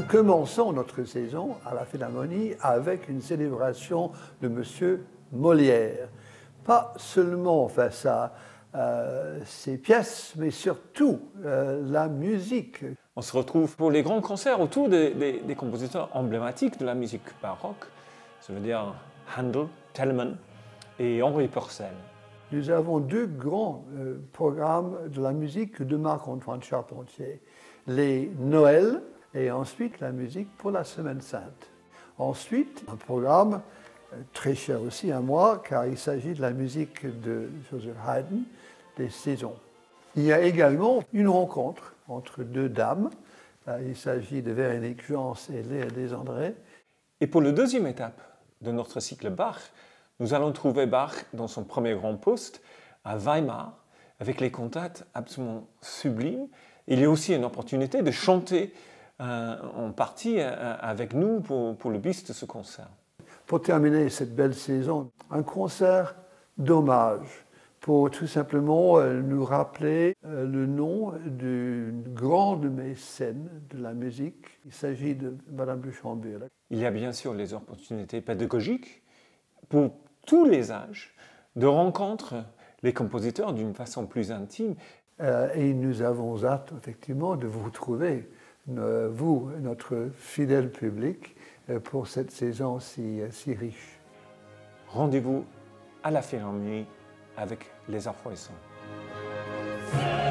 Nous commençons notre saison à la Philharmonie avec une célébration de Monsieur Molière. Pas seulement face à ses pièces, mais surtout la musique. On se retrouve pour les grands concerts autour des compositeurs emblématiques de la musique baroque, ça veut dire Handel, Telemann et Henri Purcell. Nous avons deux grands programmes de la musique de Marc-Antoine Charpentier. Les Noëls et ensuite la musique pour la Semaine Sainte. Ensuite, un programme très cher aussi à moi, car il s'agit de la musique de Joseph Haydn, des saisons. Il y a également une rencontre entre deux dames. Il s'agit de Véronique Jans et Léa Desandré. Et pour la deuxième étape de notre cycle Bach, nous allons trouver Bach dans son premier grand poste à Weimar, avec les cantates absolument sublimes. Il y a aussi une opportunité de chanter en partie avec nous pour le bis de ce concert. Pour terminer cette belle saison, un concert d'hommage pour tout simplement nous rappeler le nom d'une grande mécène de la musique. Il s'agit de Madame de Chambord. Il y a bien sûr les opportunités pédagogiques pour tous les âges de rencontrer les compositeurs d'une façon plus intime. Et nous avons hâte effectivement de vous retrouver, vous, notre fidèle public, pour cette saison si riche. Rendez-vous à la Philharmonie avec les Arfoisons.